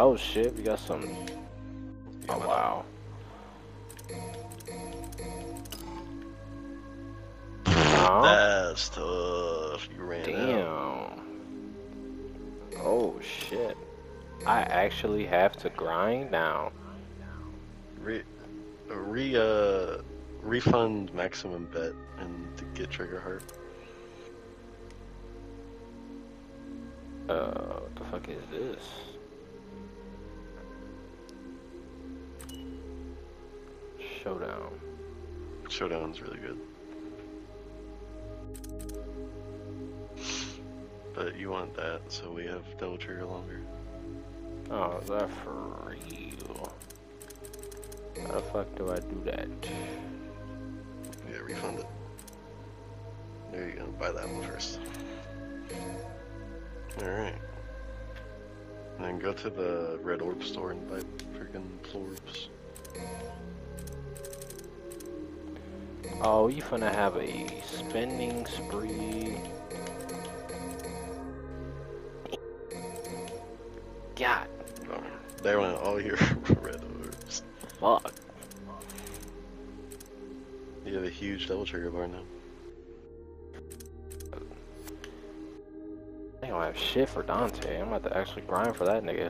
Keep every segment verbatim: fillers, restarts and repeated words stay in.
Oh shit, we got some. Oh wow. Huh? That's tough. You ran Damn. out. Oh shit. I actually have to grind now. Re, re, uh, refund maximum bet and to get trigger heart. Uh, what the fuck is this? Showdown. Showdown's really good. But you want that, so we have double trigger longer. Oh, is that for real? How the fuck do I do that? Yeah, refund it. There you go, buy that one first. Alright. And then go to the red orb store and buy freaking orbs. Oh, you finna have a spending spree. God. Oh, they went all your red orbs. Fuck. You have a huge double trigger bar now. I don't have shit for Dante. I'm about to actually grind for that nigga.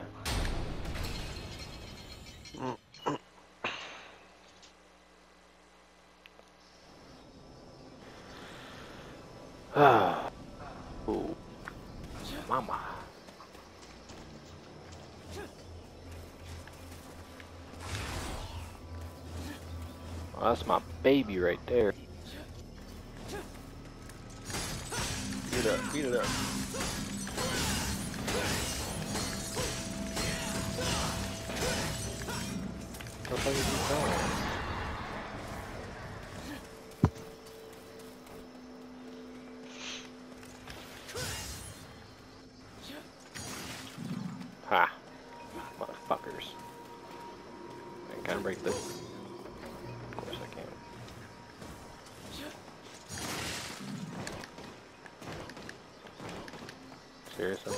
Ah. Ooh. Mama. Oh, that's my baby right there. Beat it up, beat it up. What the fuck is he doing? Ha. Motherfuckers. I can't break this. Of course I can. Seriously?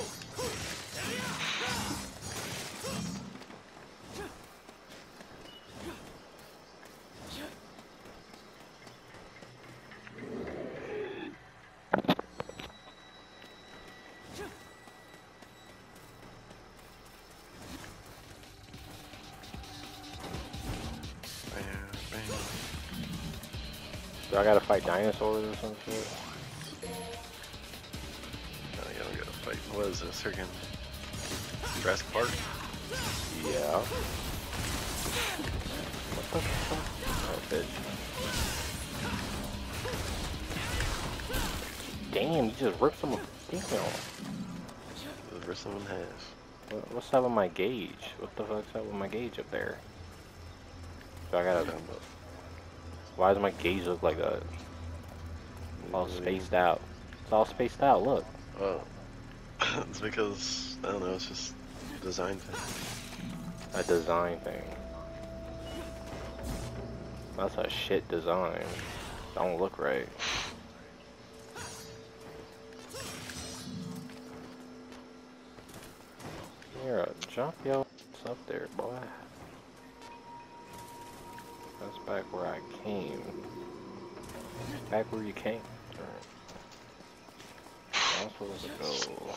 Do I gotta fight dinosaurs or some shit? No, you don't gotta fight. What is this? Freaking Jurassic Park? Yeah. What the fuck? Oh, bitch. Damn, you just ripped someone. Damn. Whatever someone has. What, what's up with my gauge? What the fuck's up with my gauge up there? So I gotta. Why does my gauge look like that? All spaced out. It's all spaced out, look. Oh. It's because, I don't know, it's just a design thing. A design thing. That's a shit design. Don't look right. Here, jump your ass up there, boy. That's back where I came. Back where you came. Right. I'm supposed to go.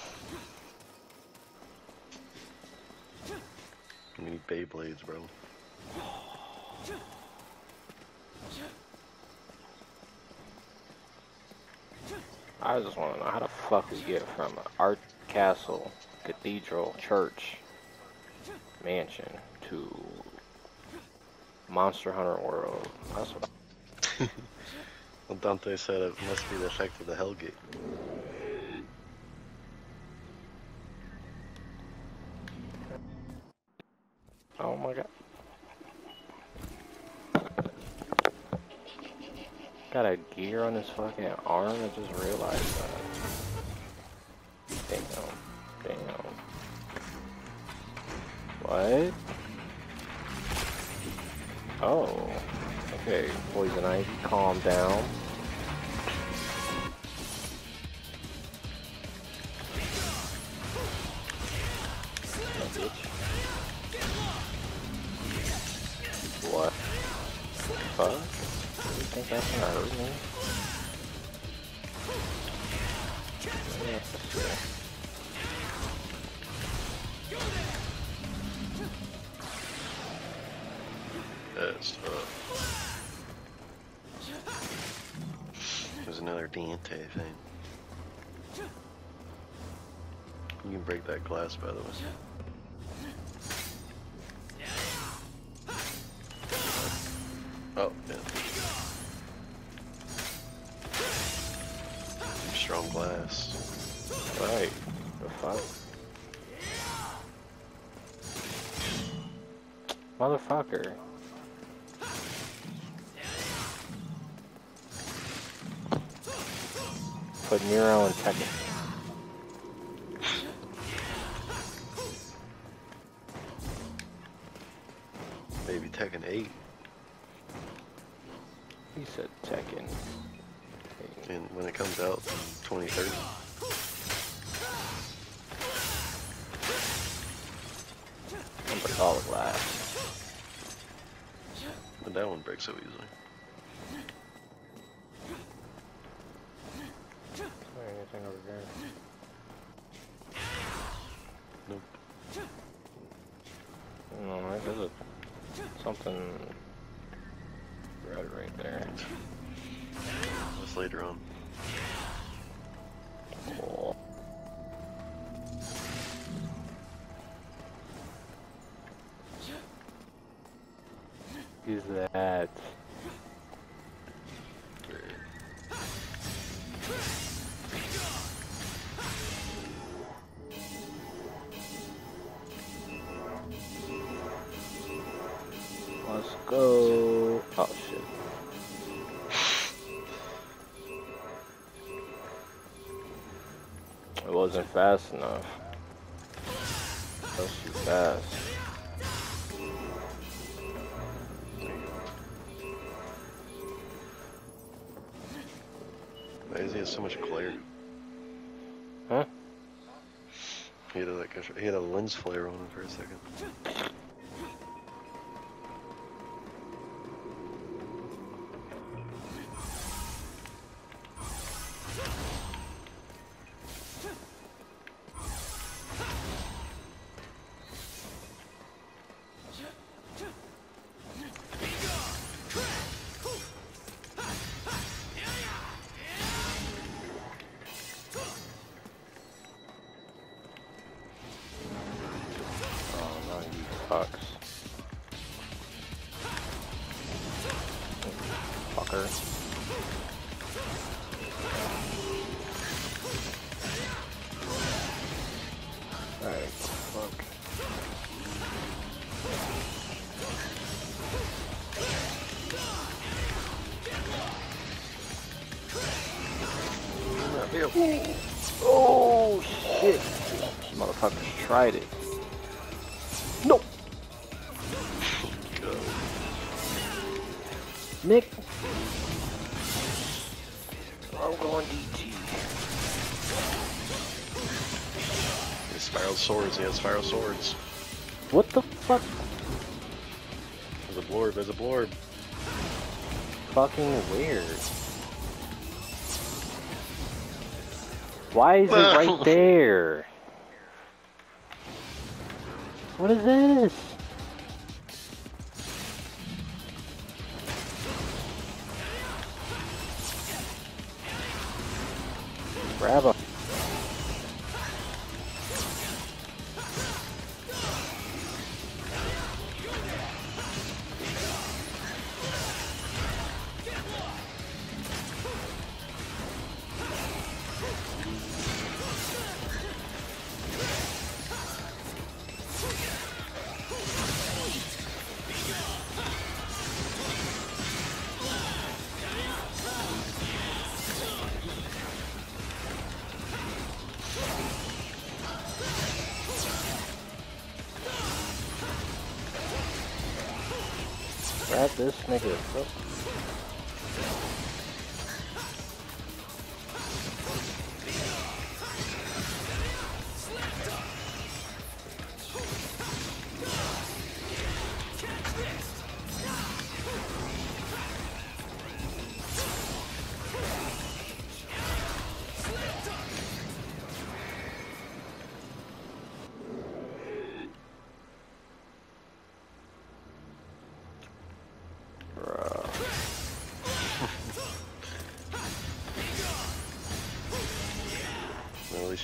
You need Beyblades, bro. I just want to know how the fuck we get from Art Castle, Cathedral, Church, Mansion to Monster Hunter World. That's what I Well, Dante said it must be the effect of the Hellgate. Oh my god. Got a gear on his fucking arm, I just realized that. Damn. Damn. What? Oh. Okay, Poison Ivy, calm down. That bitch. fuck? You think that's gonna hurt me? Yeah, for sure. That's uh There's another Dante thing. You can break that glass, by the way. Oh, yeah. Strong glass. Right. The fuck? Motherfucker. Put Nero in Tekken. Maybe Tekken eight. He said Tekken. And when it comes out in twenty thirty. I'm gonna call it glass. But that one breaks so easily. Anything over there? Nope. No, there's a something red right there. That's later on. Cool. Is that? Let's go. Oh shit. It wasn't fast enough. That was too fast. Why does he have so much glare? Huh? He had a, like a, he had a lens flare on him for a second. Fucks. Fucker. Alright, fuck. Oh shit! Motherfuckers tried it. No! Nick! I'm going D T. He has spiral swords, he has spiral swords. What the fuck? There's a blorb, there's a blorb. Fucking weird. Why is it right there? What is this? Grab him. Grab this nigga. Oh.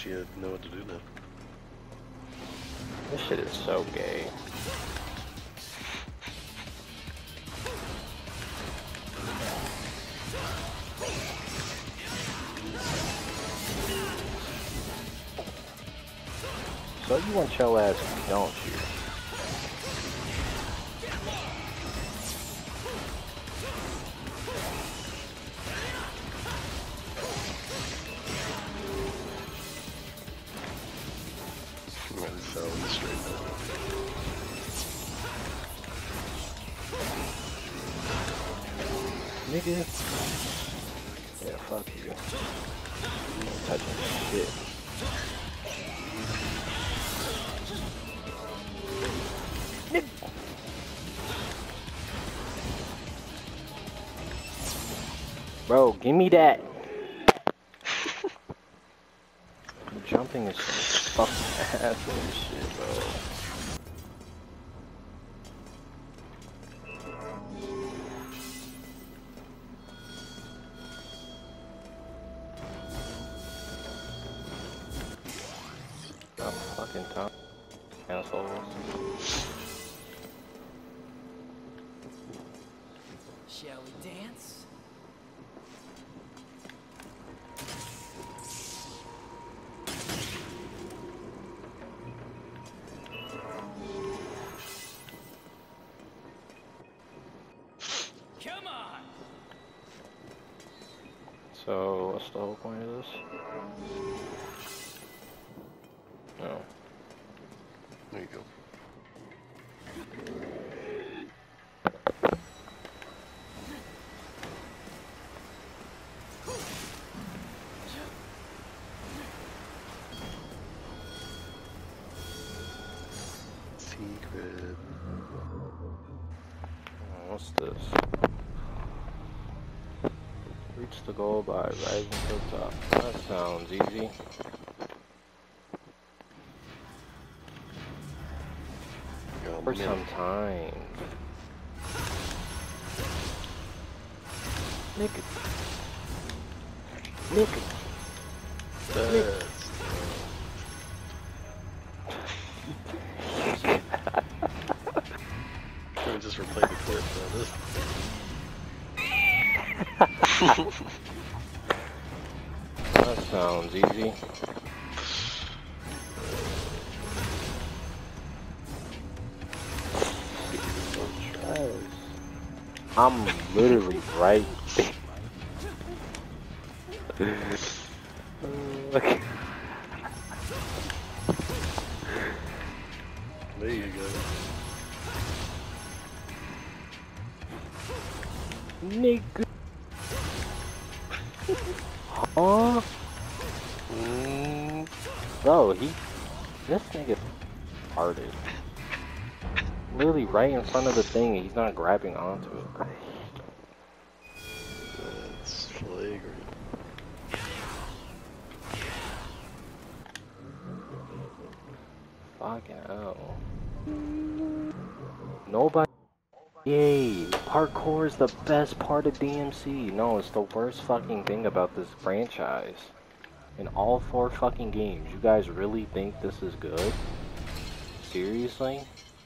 you know what to do now. This shit is so gay. So you want your ass, don't you? I'm so straight up. Nigga. Yeah, fuck you. You ain't touching shit. Bro, give me that. Jumping is so fucking asshole shit, bro. Oh, fucking top assholes. Shall we dance? Come on. So, what's the whole point of this? No. There you go. Secret. What's this? Reach the goal by rising to the top. That sounds easy. Got a For minute. some time. Nigga. Nigga. That's Can we just replay the clip though? This That sounds easy. I'm literally right there. Look. There you go. Nigga. Huh? Mm. Bro, he. This nigga farted. Literally right in front of the thing, and he's not grabbing onto it. That's flagrant. Fucking hell. Nobody. Yay! Parkour is the best part of D M C. No, it's the worst fucking thing about this franchise. In all four fucking games, you guys really think this is good? Seriously?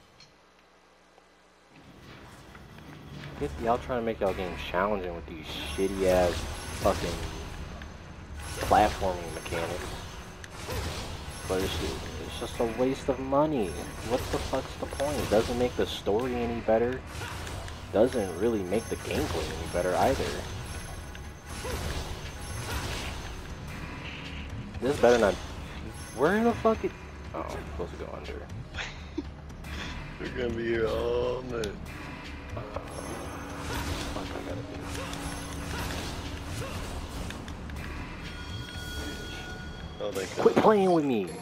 Get y'all trying to make y'all games challenging with these shitty ass fucking platforming mechanics. But it's just, it's just a waste of money. What the fuck's the point? It doesn't make the story any better. Doesn't really make the gameplay any better either. This better not. Where the fuck it? Oh, I'm supposed to go under. We're gonna be here all night. Fuck, I gotta do. Oh, they Quit playing with me.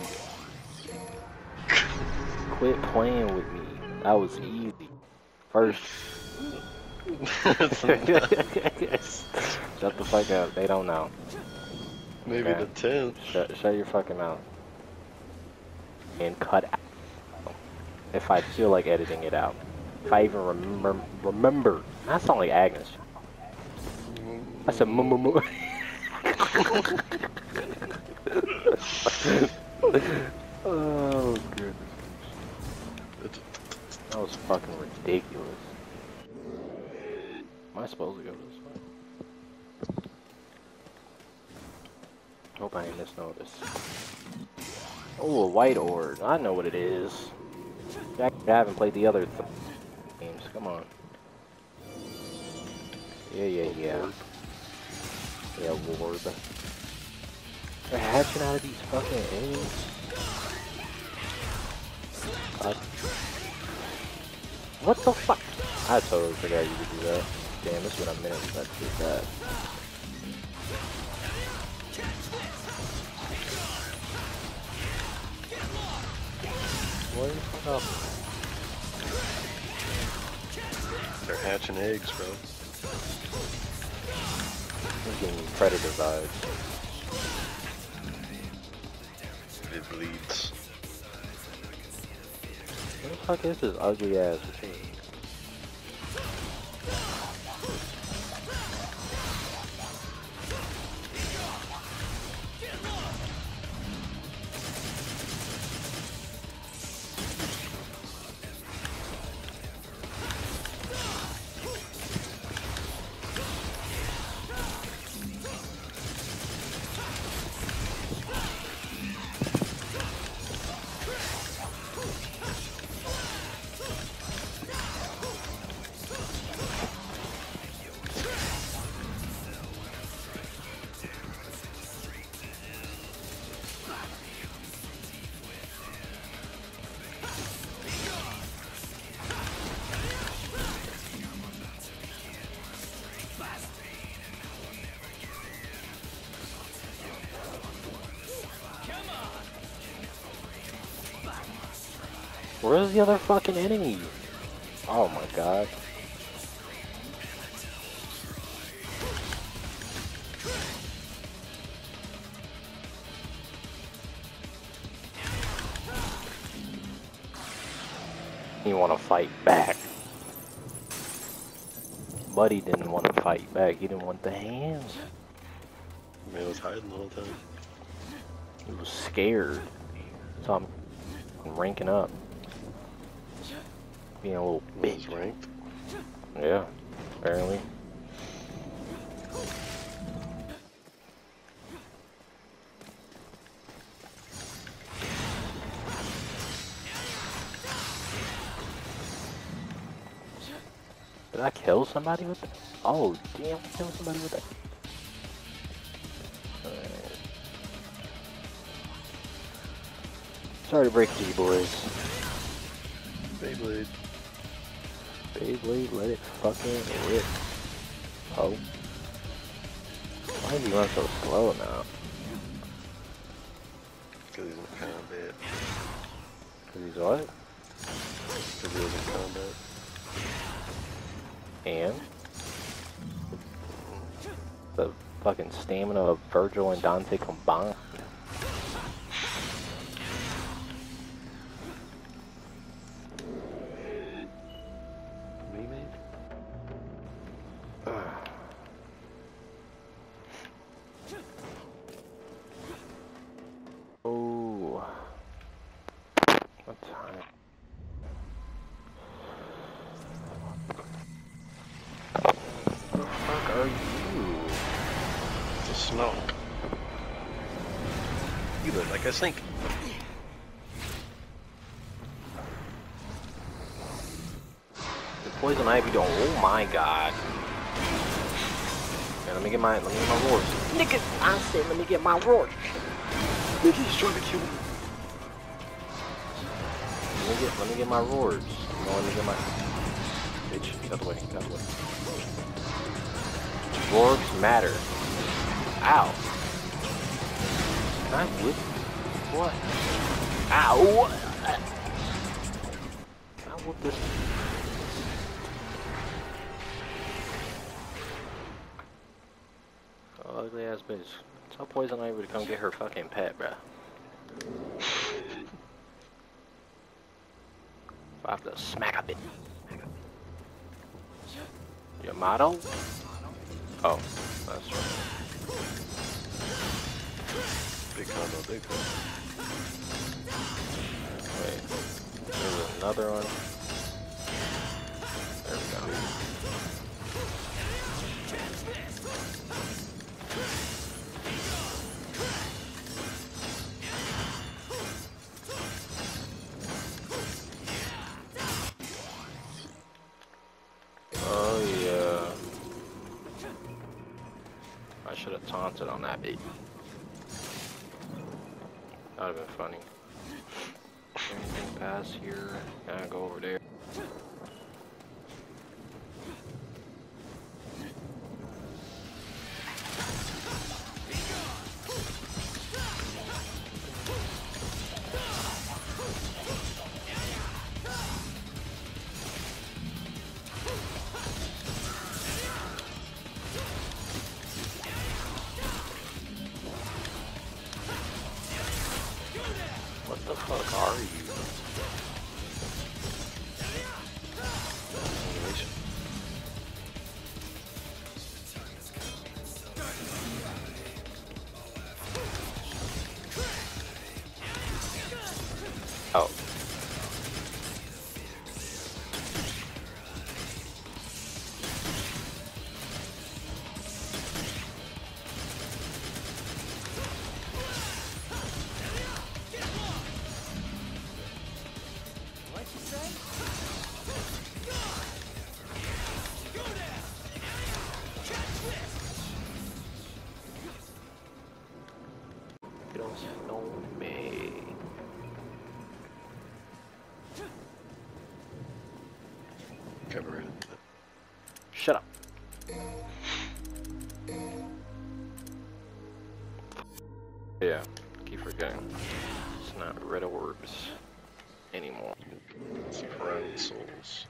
Quit playing with me. That was easy. First. Shut the fuck up. They don't know. Maybe Okay. the tenth. Shut, shut your fucking mouth. And cut out. If I feel like editing it out. If I even remember. Remember. I sound like Agnes. I said, mm -mm -mm. Oh, goodness. That was fucking ridiculous. Am I supposed to go this way? Hope I ain't misnoticed. Oh, a white orb. I know what it is. I haven't played the other th games. Come on. Yeah, yeah, yeah. Yeah, Ward. They're hatching out of these fucking eggs. God. What the fuck? I totally forgot you could do that. Damn, this been a minute since I did that. What the fuck? They're hatching eggs, bro. I'm getting predator vibes. It bleeds. What the fuck is this ugly ass thing? Where's the other fucking enemy? Oh my god. He want to fight back. Buddy didn't want to fight back. He didn't want the hands. Man was hiding the whole time. He was scared. So I'm ranking up. Being a little bitch. Ranked? Yeah, apparently. Did I kill somebody with that? Oh, damn, I killed somebody with that. Alright. Sorry to break it to you, boys. Beyblade. Beyblade, let it fucking rip. Oh. Why does he run so slow now? Because he's in combat. Cause he's what? Because he was in combat. And? The fucking stamina of Virgil and Dante combined. Me, man? Oh. What time? What the fuck are you? It's a smoke. You look like a sink. The poison ivy don't. Oh my god. Okay, let me get my let me get my roars. Nigga, I said let me get my roars. Nigga's trying to kill me. Let me get let me get my roars. No, let me get my bitch. Get out the way, get out the way. Roars matter. Ow. Can I whip? What? Ow! Can I whip this? Oh, ugly ass bitch. Tell Poison Ivy to come get her fucking pet, bruh. I have to smack a bit. Your motto? Oh, that's right. Big combo, big combo. Wait, there's another one. There we go. Oh yeah. I should have taunted on that baby. That would have been funny. Anything past here? Gotta go over there. What the fuck are you? Oh. Don't know me. Cover it. Shut up. Yeah, keep forgetting. It's not red orbs anymore. It's friend souls.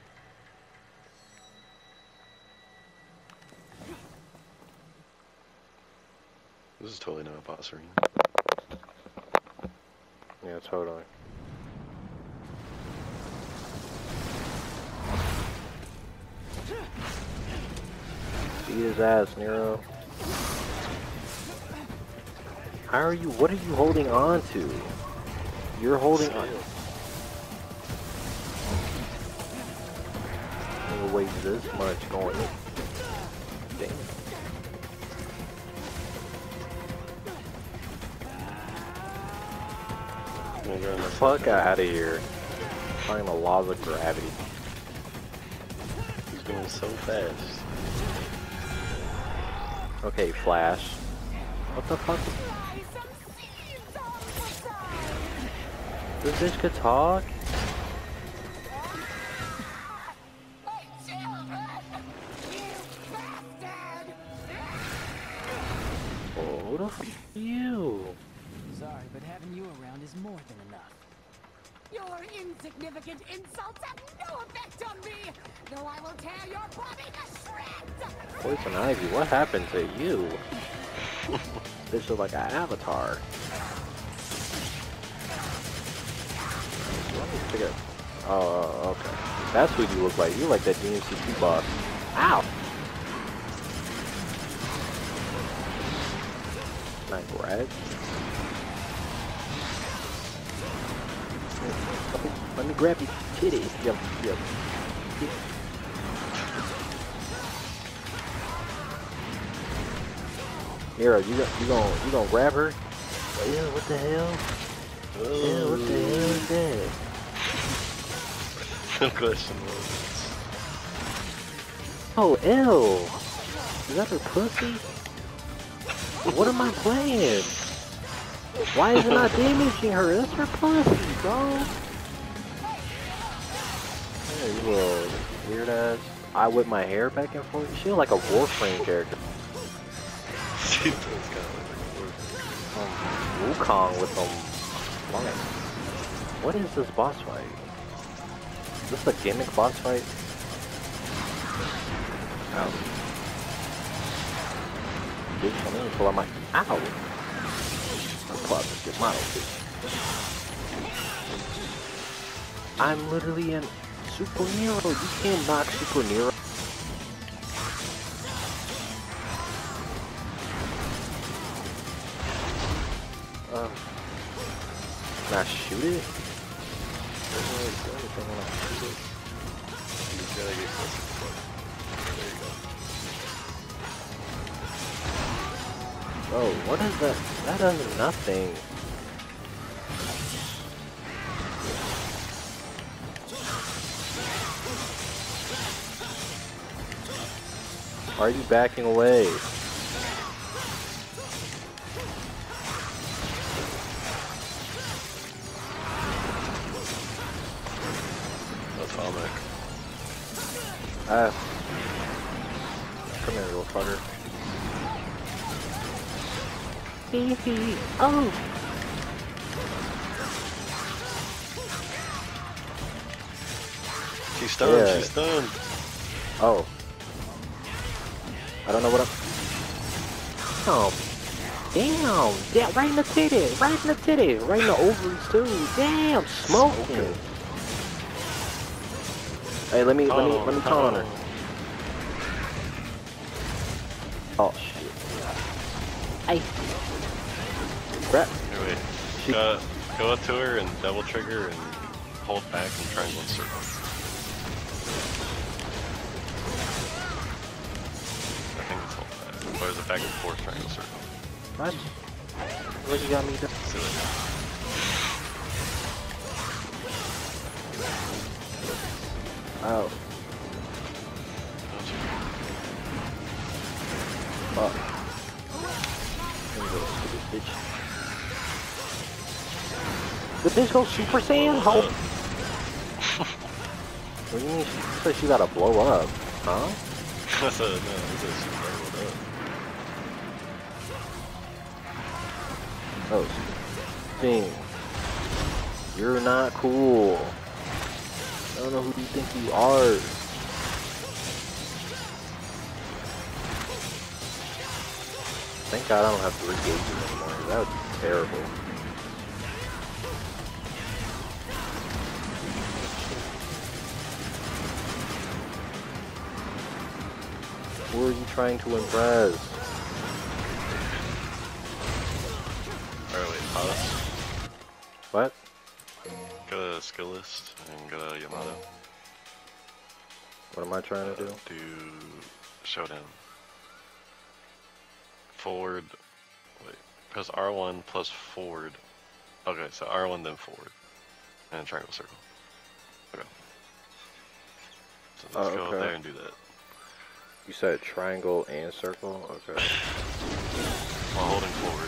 This is totally not a boss arena. Yeah, totally. Beat his ass, Nero. How are you? What are you holding on to? You're holding on. It weighs this much going in. Damn. Fuck out of here. Find the laws of gravity. He's going so fast. Okay, Flash. What the fuck? This bitch could talk? Oh, who the f are you? Sorry, but having you around is more than enough. Your insignificant insults have no effect on me, though I will tear your body to shreds! Poison Ivy, what happened to you? This is like an avatar. Let me figure. Oh, okay. That's what you look like. You like that D M C two boss. Ow! Not grab. Let me grab your titty. Yep, yep. Nero, you gon' you gon' you gonna grab her? Yeah, what the hell? Yeah, what the hell is that? No question was. Oh, ew! Is that her pussy? What am I playing? Why is it not damaging her? That's her pussy, bro. Hey, you little weird ass. I whip my hair back and forth. She was like a Warframe character. She does kind of Um, Wukong with them. What is this boss fight? Is this a gimmick boss fight? Ow. Bitch, I'm gonna pull out my. Ow! I'm pull out this good model, bitch. I'm literally in Super Nero. You can't knock Super Nero. Can I shoot it? Doesn't really do anything when I shoot it. You just gotta get close to the button. There you go. Oh, what is that? That does nothing. Why are you backing away? Atomic. Ah. Come here, little fucker. Oh! She's stunned, Yeah. she's stunned. Oh. I don't know what I'm... Oh. Damn! Yeah, right in the titty! Right in the titty! Right in the ovaries too! Damn! Smoking! Smoking. Hey, let me, let me, Oh, let me taunt her. oh. Oh, shit. Hey. Crap. Here, wait. She... Go, go up to her and double trigger and hold back and triangle and circle. I think it's hold back. Or is it back and forth triangle circle? What? What you got me doing? See Oh. Fuck. There you go, stupid bitch. The bitch goes Super Saiyan? How? What do you mean? She said she gotta blow up. Huh? That's a, no, that's a super leveled up. Oh, thing. You're not cool. I don't know who do you think you are. Thank God I don't have three gauges anymore. That would be terrible. Who are you trying to impress? Alright, wait, pause. What? Go to skill list and go to Yamato. What am I trying to do? Do showdown. Forward. Wait. Press R one plus forward. Okay, so R one then forward. And triangle circle. Okay. So let's Oh, go okay. up there and do that. You said triangle and circle? Okay. While holding forward.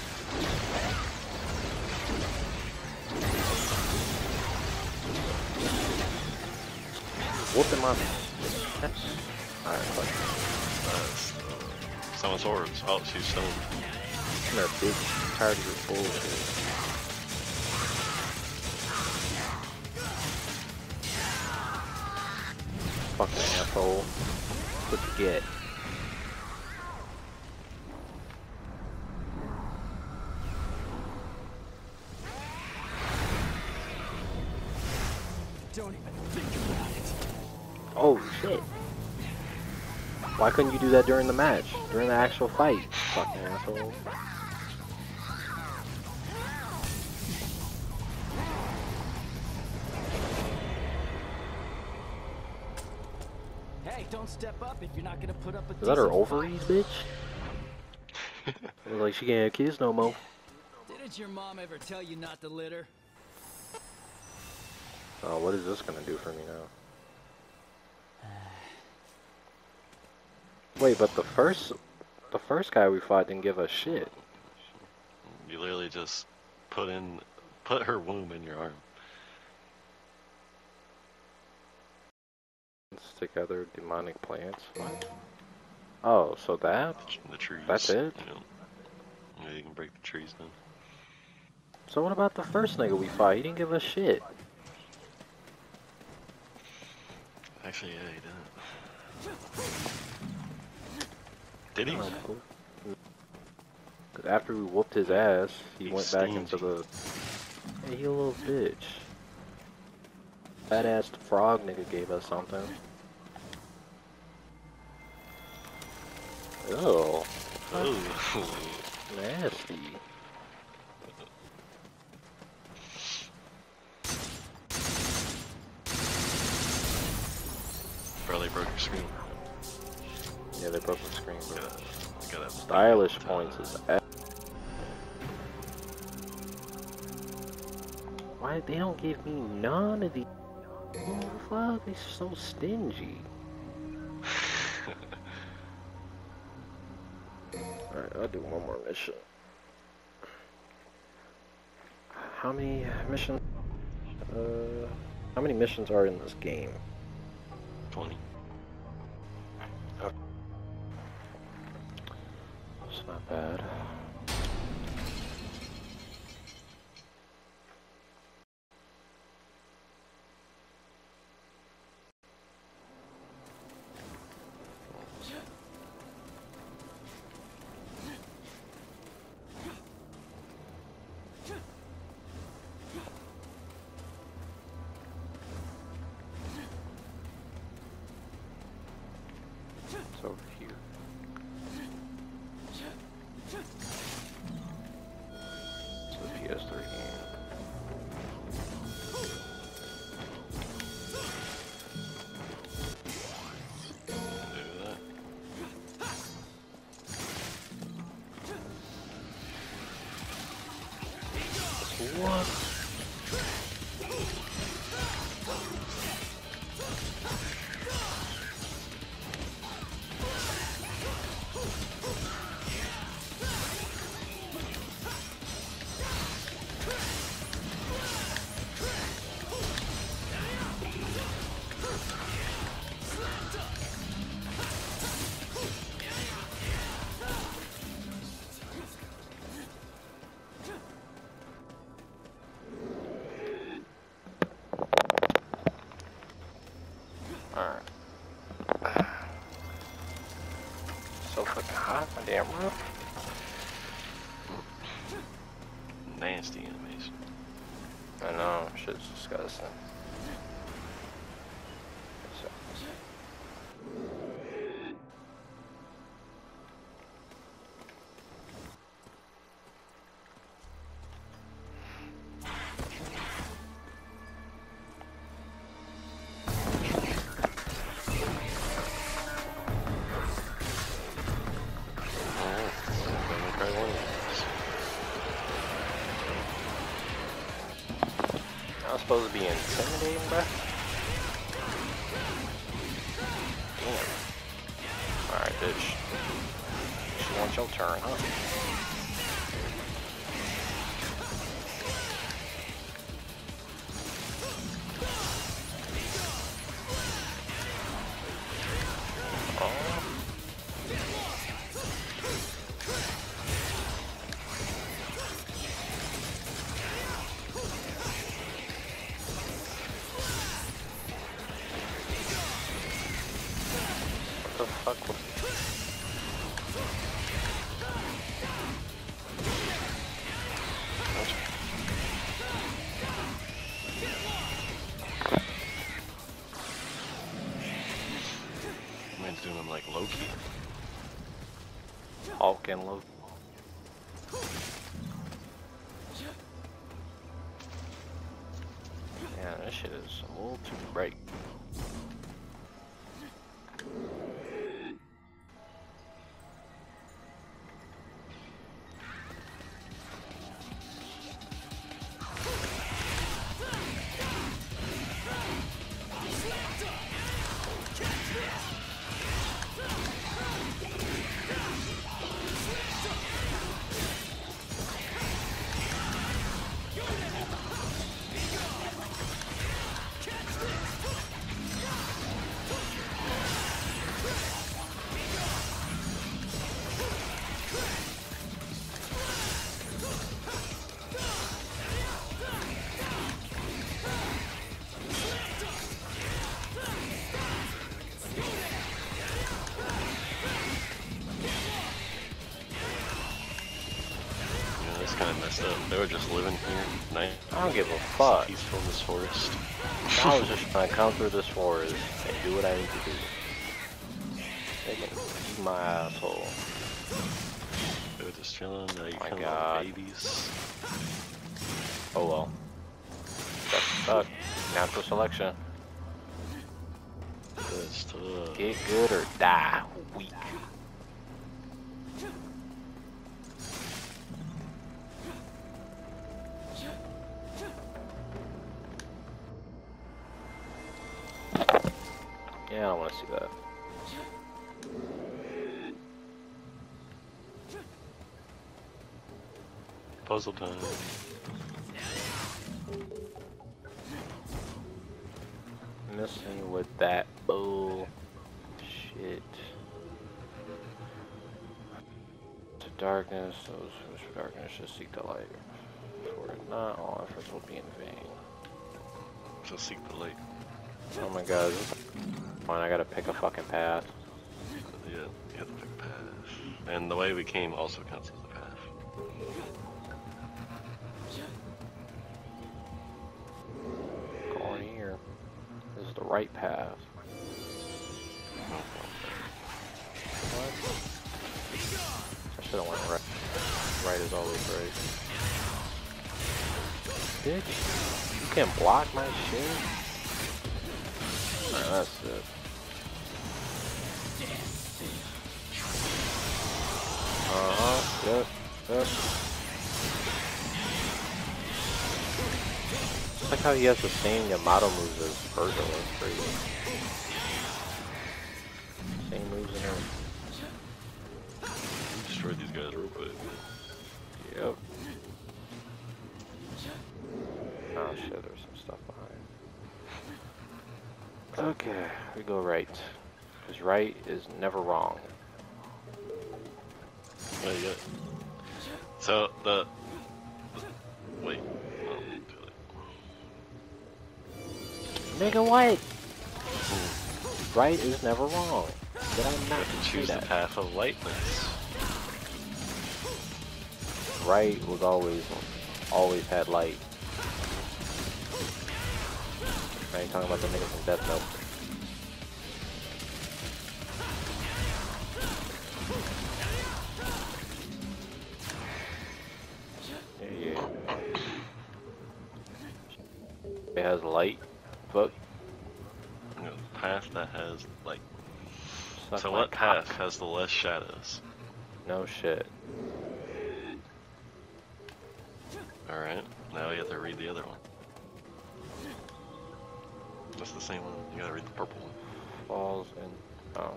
Whooping my... Alright, fuck. That's uh, summon swords. Oh, she's stoned. Come here, bitch. Tired of your bullshit. Fucking asshole. What you get? Don't even think about it. Oh shit. Why couldn't you do that during the match? During the actual fight? Fucking asshole. Hey, don't step up if you're not gonna put up a Is that her decent ovaries, fight. bitch? Looks like she can't have kids no more. Didn't your mom ever tell you not to litter? Oh, what is this gonna do for me now? Wait, but the first, the first guy we fought didn't give us shit. You literally just put in, put her womb in your arm. Let's together demonic plants. What? Oh, so that? The trees. That's it? You know. Yeah, you can break the trees down. So what about the first nigga we fought? He didn't give us shit. Actually, yeah, he didn't. Did he? Oh, cool. 'Cause after we whooped his ass, he He's went back stingy. into the... Hey, you little bitch. Badass frog nigga gave us something. Ew. Oh. Nasty. your screen. Yeah, they broke the screen, bro. Gotta, gotta Stylish points is F. Why they don't give me none of these? What the fuck? They're so stingy. Alright, I'll do one more mission. How many missions? Uh, how many missions are in this game? twenty. Okay. That's not bad. It's over here. It's the P S three game. Do that. What? Alright. So fucking hot, my damn roof. Nasty animation. I know, shit's disgusting. So, I was supposed to be intimidating, bruh. Damn. Alright, bitch. She wants your turn, huh? What the fuck was... Man's doing them like Loki. Hulk and Loki. Yeah, this shit is a little too bright. Kind of messed up. They were just living here. Night. I don't give a fuck. Peaceful in this forest. I was just trying to come through this forest and do what I need to do. They can eat my asshole. They were just chilling. Now you My kind God. of babies. Oh well. Suck, suck. Natural selection. That's tough. Get good or die. Weak. Yeah, I don't want to see that. Puzzle time. Missing with that bull shit. To darkness, those who wish for darkness should seek the light. For it not, all efforts will be in vain. So seek the light. Oh my god, this is fine, I gotta pick a fucking path. Yeah, you have to pick a path. And the way we came also counts as a path. Going here. This is the right path. What? I should have went right. Right is always right. Bitch, you can block my shit? Alright, that's it. Uh-huh, yep, yep. It's like how he has the same Yamato moves as Virgil, that's crazy. Same moves in there. Destroy these guys real quick. Yep. Oh shit, there's some stuff behind. Okay, we go right. Because right is never wrong. Oh, yeah. So, the... Wait. Oh, too late. Nigga, what? Right is never wrong. Did I You not have to say choose the that? path of lightness. Right was always, always had light. I ain't talking about the nigga from Death Note. Yeah, yeah. It has light. Fuck. You know, the path that has light. Suck So my what cock. path has the less shadows? No shit. Alright, now you have to read the other one. That's the same one. You gotta read the purple one. Falls in. Oh.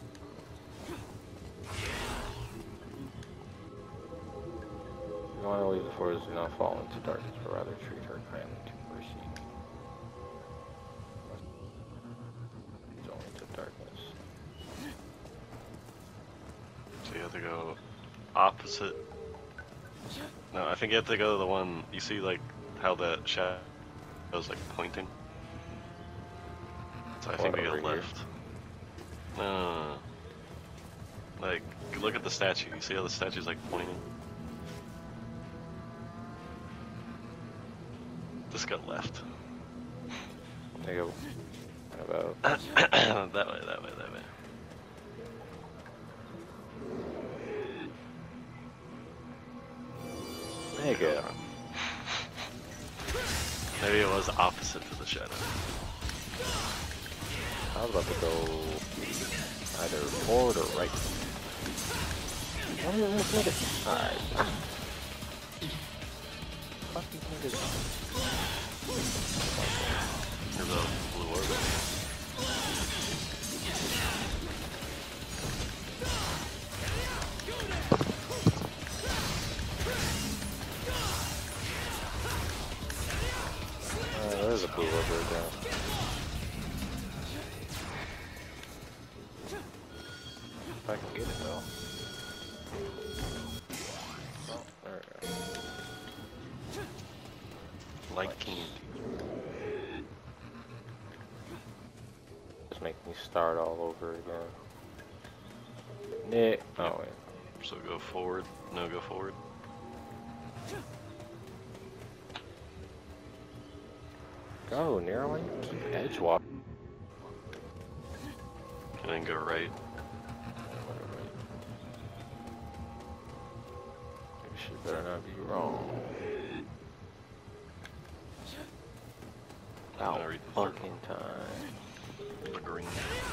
You want to leave the forest, do not fall into darkness, but rather treat her kindly to mercy. It's only to darkness. So you have to go opposite. No, I think you have to go to the one, you see like how that shadow is like pointing? So I think we What, go over here? left. No, no, no, no. Like, look at the statue. You see how the statue's like pointing? Just go left. They go. What about? that way, that way, that way. Nigga. Maybe it was opposite to the shadow. I was about to go either forward or right. What is this nigga? Alright. Fuck these niggas. There's a blue orbit. Uh, there's a blue orbit right there. If I can get it though. Oh, there we go. Like candy. Just make me start all over again. Nick. Oh wait. So go forward. No, go forward. Go, Neuralink. Keep edge walk. And then go right. This shit better not be wrong. Now About read the third fucking time. The green.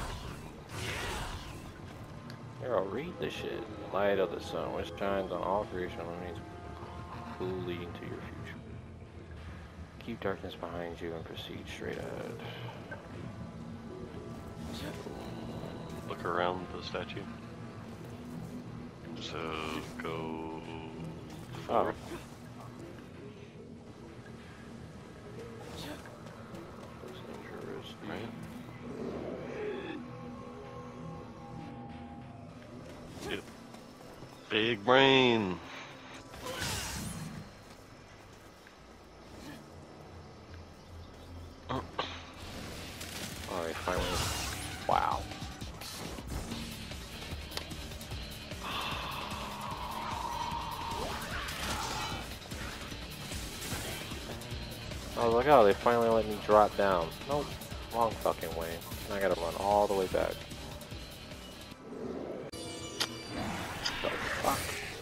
Here, I'll read this shit. Light of the sun, which shines on all creation, illuminates clue leading to your future. Keep darkness behind you and proceed straight ahead. Look around the statue. So go forward. Oh. Right. Yep. Big brain. Oh, they finally. Wow. Oh, look how they finally let me drop down. Nope. Wrong fucking way. I gotta run all the way back. The fuck?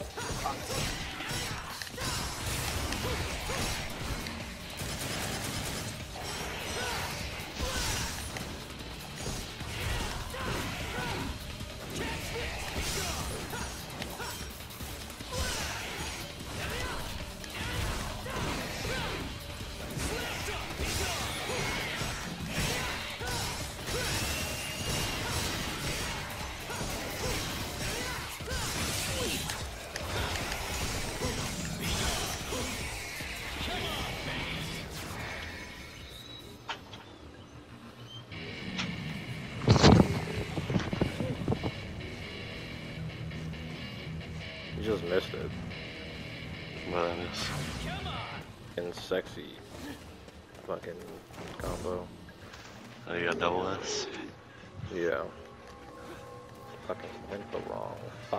You just missed it. What I miss? And sexy fucking combo. Oh, you got double S? Yeah. Fucking went the wrong. Fuck.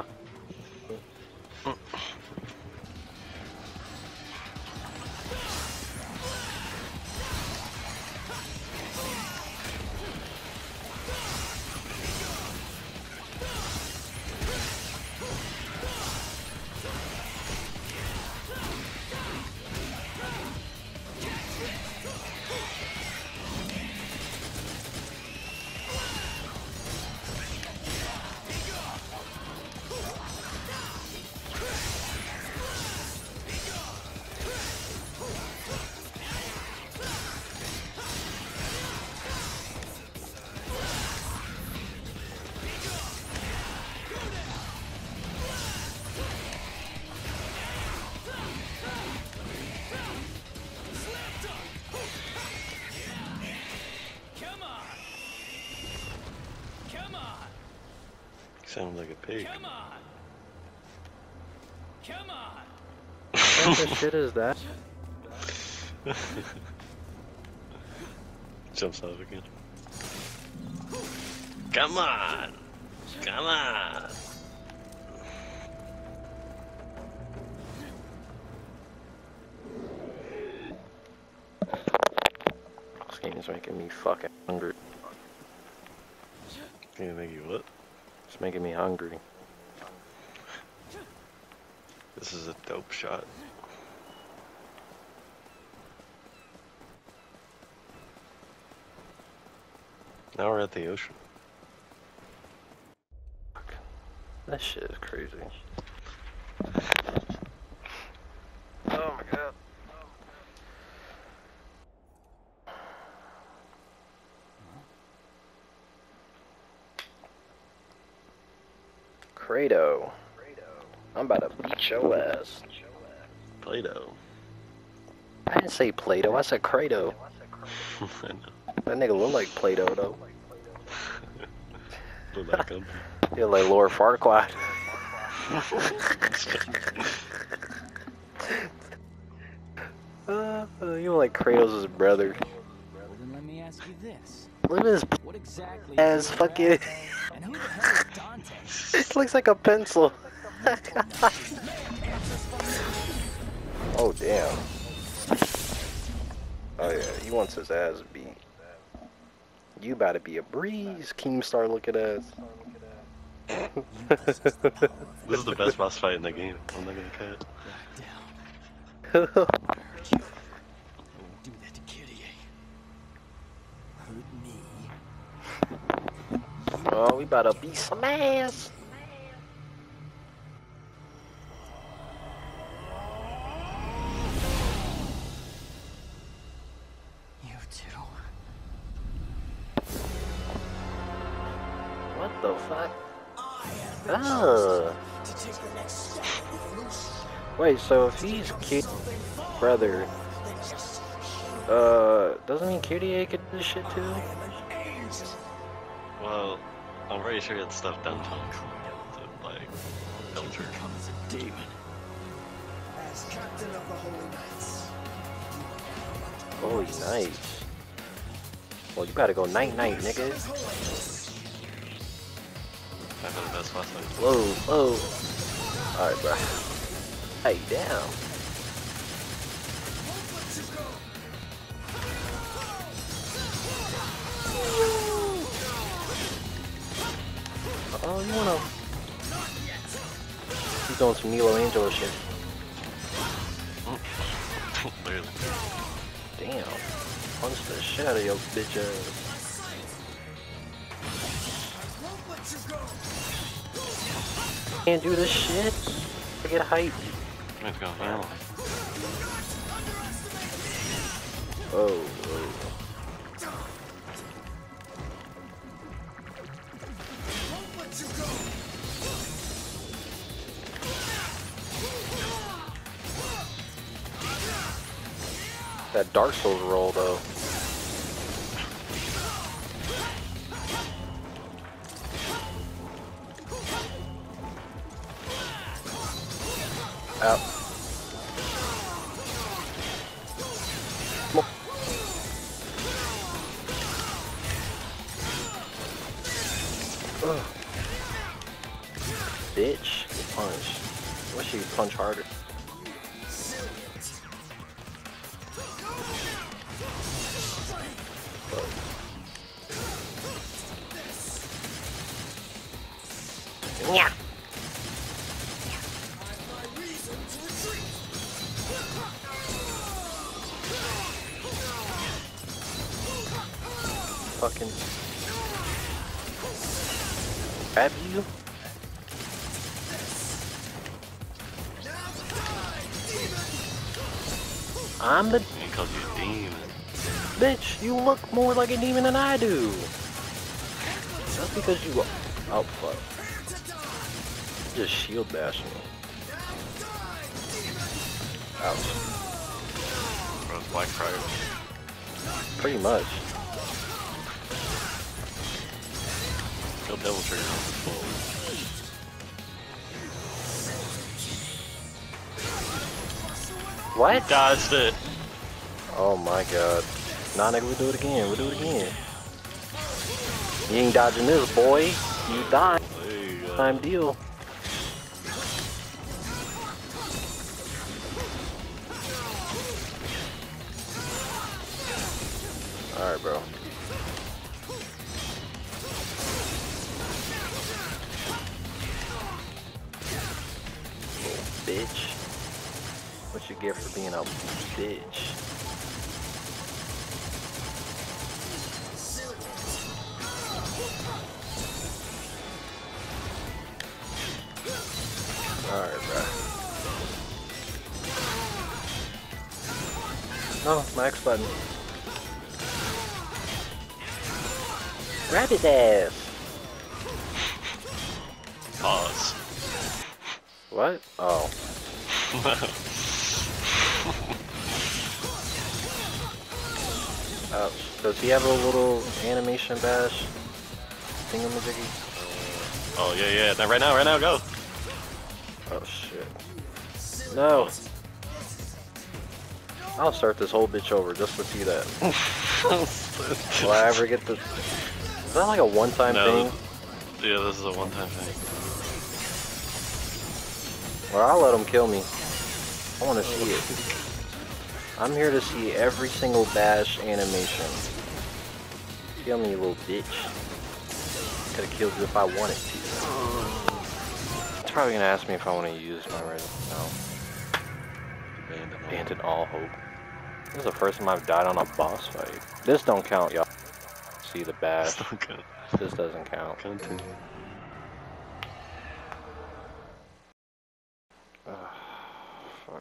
Sounds like a pig. Come on! Come on! What the shit is that? Jumps out again. Come on! Come on! This game is making me fucking hungry. Gonna make you what? It's making me hungry. This is a dope shot. Now we're at the ocean. Fuck. That shit is crazy. Oh my god. Kratos. I'm about to beat your ass. Play-Doh. I didn't say Play-Doh, I said Kratos. I know. That nigga look like Play-Doh though. Look like him. Yeah, like Lord Farquaad. uh, uh, you look like Kratos' brother. Well, then let me ask you this. Look at his What exactly ass is fucking. and who the hell is Dante? It looks like a pencil. Oh damn. Oh yeah, he wants his ass beat. You about to be a breeze, Keemstar looking ass. This is the best boss fight in the game. I'm not gonna cut. Back down. Hurt you. I won't do that to Kyrie. Hurt me. Oh, we about to beat some ass. You too. What the fuck? Ah. Wait, so if he's Kitty's brother, uh, doesn't mean Kitty A could do this shit too? Well, I'm pretty sure it's stuff done to him to, like, filter. Becomes a demon. As captain of the Holy Knights. Holy Knights. Well, you gotta go night night, nigga. I got the best last night. Whoa, whoa. Alright, bro. Hey, down. Oh, you wanna... He's doing some Nilo Angelo shit. Literally. Damn. Punch the shit out of your bitch ass. Can't do this shit. I get hype. Let's go now. Oh, oh. That Dark Souls roll though. Out. Ugh. Bitch, punch. Wish you could punch harder. Yeah. Fucking grab you. I'm the He calls you a demon. bitch. You look more like a demon than I do. That's because you. Oh fuck. Just shield bash me. Ouch. Bro, it's Black Friday. Pretty much. Go Devil Trigger on the full. What? Dodged it. Oh my god. Nah, nigga, we'll do it again. We'll do it again. You ain't dodging this, boy. You die. There you go. Time deal. Alright, bro. Bitch. What you get for being a bitch? Alright, bro. Oh, my X button. Grab his ass. Pause. What? Oh. Ouch. Does he have a little animation bash thingamajiggy? Oh, yeah, yeah. Now, right now, right now, go. Oh shit. No. I'll start this whole bitch over just to see that. Will I ever get the... Is that like a one-time No. thing? Yeah, this is a one-time thing. Or I'll let him kill me. I want to see it. I'm here to see every single bash animation. Kill me, you little bitch. Could have killed you if I wanted to. It's probably gonna ask me if I want to use my res. No. Abandon all hope. This is the first time I've died on a boss fight. This don't count, y'all. See the bash. Still good. This doesn't count. Content. Uh, fuck.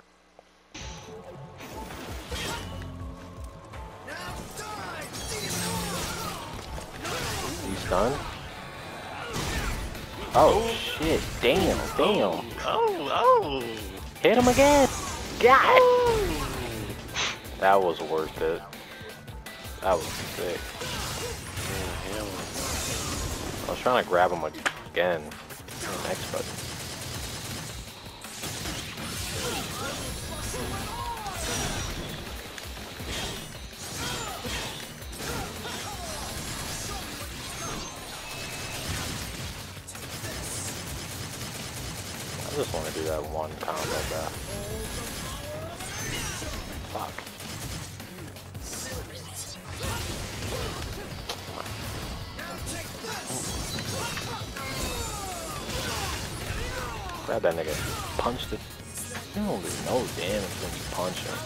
He's done? Oh shit, damn, damn. Oh, oh! Hit him again! God! That was worth it. That was sick. Yeah, hell. I was trying to grab him again. Next button. I just want to do that one combo back. Fuck. Grab that nigga. Punch the. You don't really know damage when you punch him.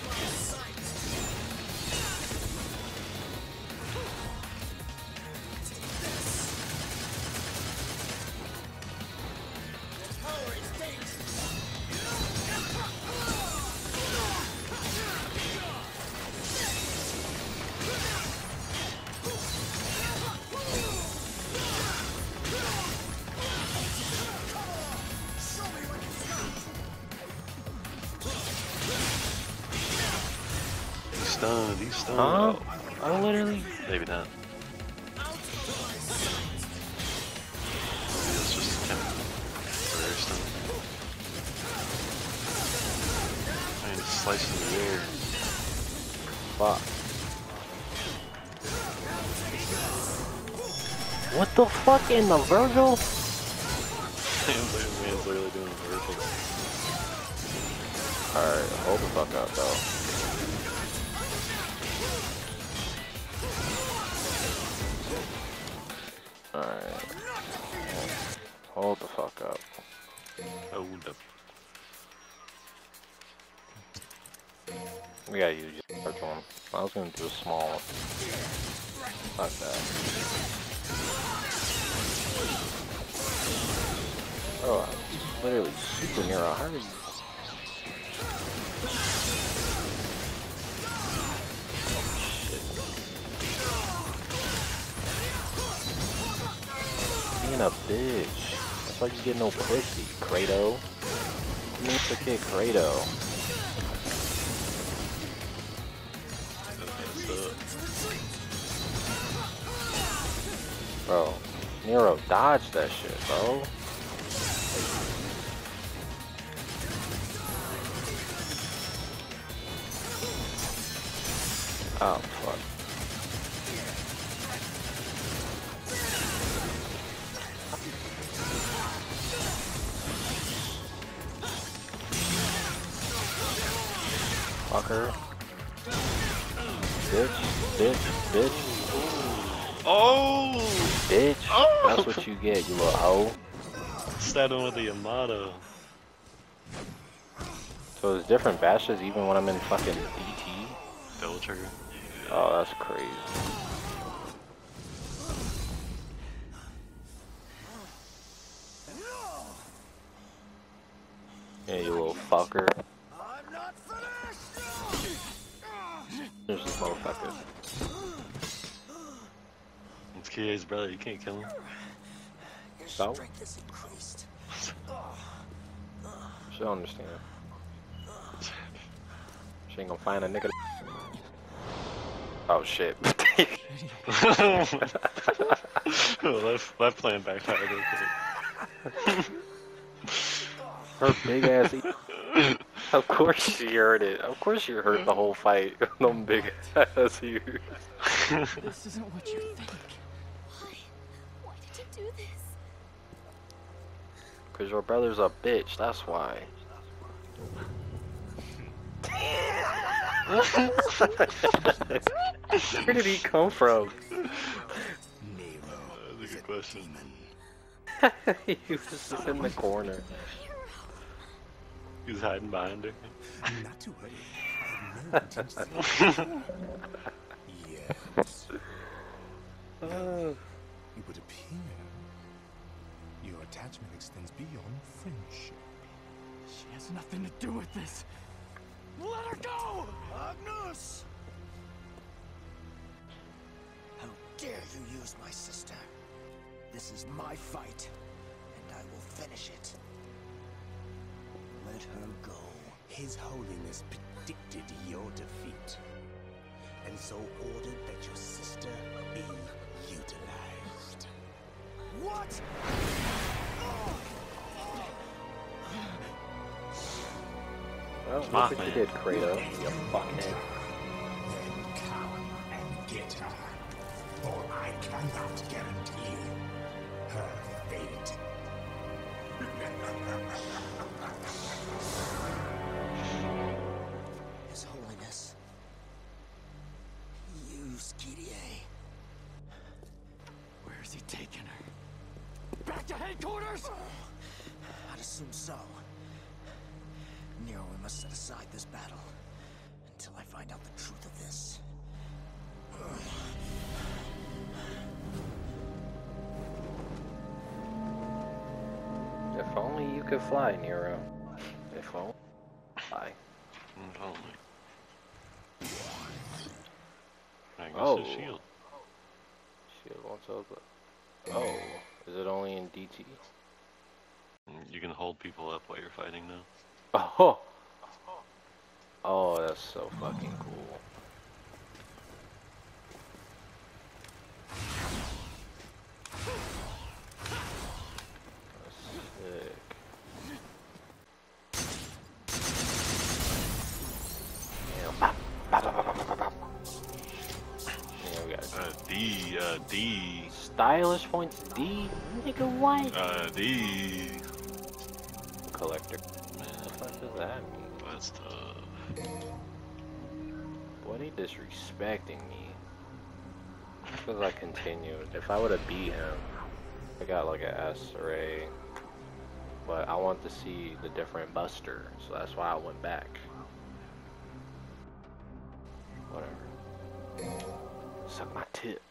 He's stunned, he's stunned. Huh? Oh, I literally. maybe not. Maybe it's just kind of rare stun. I mean, it's slicing the air. Fuck. What the fuck in the Virgil? Man's literally doing a vertical. Alright, hold the fuck up though. Alright. Hold the fuck up. Hold up. We gotta use the large one. I was gonna do a small one. Fuck that. Oh, I'm literally super near a hundred. Being a bitch. That's why you get no pussy, Kratos. You need to kick Kratos. Bro, Nero dodged that shit, bro. Oh, fuck. Fucker. Bitch, bitch, bitch. Oh! Bitch. Oh! That's what you get, you little hoe. Stabbed him with the Yamato. So there's different bashes even when I'm in fucking D T? Double trigger. Oh, that's crazy. Yeah, you little fucker. I'm not finished! There's this motherfucker. It's K A's brother, you can't kill him. Your So? strength is increased. She don't understand. She ain't gonna find a nigga. Oh shit. Left, left playing backfire real quick. Her big ass. E of course she heard it. Of course you heard the whole fight. Them big ass ears. This isn't what you think. Why? Why did you do this? Cause your brother's a bitch. That's why. Where did he come from? That's a good question. He was just in the corner. He's hiding behind her. Not to worry. I have no intention to- Yes. Uh, attachment extends beyond friendship. She has nothing to do with this. Let her go! Agnus! How dare you use my sister? This is my fight, and I will finish it. Let her go. His Holiness predicted your defeat, and so ordered that your sister be utilized. What? Well, look what you did, Kratos, you fuckhead. Then come and get her, for I cannot guarantee her fate. His Holiness. Use Kyrie. Where is he taking her? Back to headquarters? I'd assume so. Nero, we must set aside this battle until I find out the truth of this. If only you could fly, Nero. If only. Fly. If only. I guess Oh. his shield. Shield wants to open. Oh, is it only in D T? You can hold people up while you're fighting now. Oh! Oh, that's so fucking cool. That's sick. Yeah. Bop, bop, bop, bop, bop, bop. Yeah, we got it. Uh, D, uh, D, Stylish points D? Nigga, what? uh, D. Collector. Man, What does that mean? that's tough. Boy, they disrespecting me. Because I continued. If I would have beat him, I got like a S or A. But I want to see the different Buster, so that's why I went back. Whatever. Suck my tit.